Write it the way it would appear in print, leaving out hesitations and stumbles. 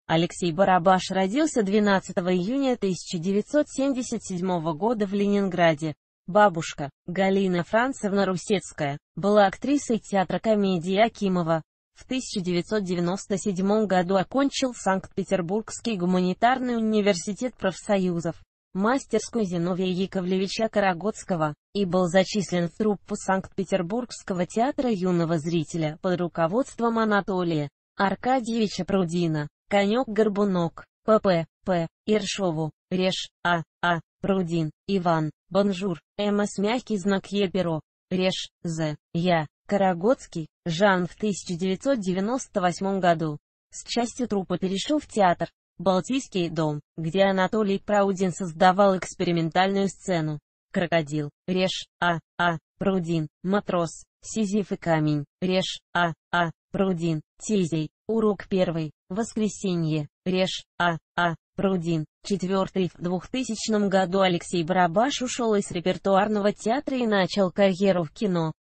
Алексей Барабаш родился 12 июня 1977 года в Ленинграде. Бабушка, Галина Францевна Русецкая, была актрисой театра комедии Акимова. В 1997 году окончил Санкт-Петербургский гуманитарный университет профсоюзов, мастерскую Зиновия Яковлевича Карагодского, и был зачислен в труппу Санкт-Петербургского театра юного зрителя под руководством Анатолия Аркадьевича Прудина. Конек-горбунок, П.П. Ершову, Реж, А. Прудин, Иван, Бонжур, М.С. Мягкий знак Е-перо, Реж, З. Я, Карагодский, Жан в 1998 году. С частью труппы перешел в театр «Балтийский дом», где Анатолий Прудин создавал экспериментальную сцену. Крокодил, Реж, А. Прудин, Матрос, Сизиф и камень, Реж, А. Прудин, Тизей, урок 1, воскресенье, Реж, А. Прудин, 4. В 2000 году Алексей Барабаш ушел из репертуарного театра и начал карьеру в кино.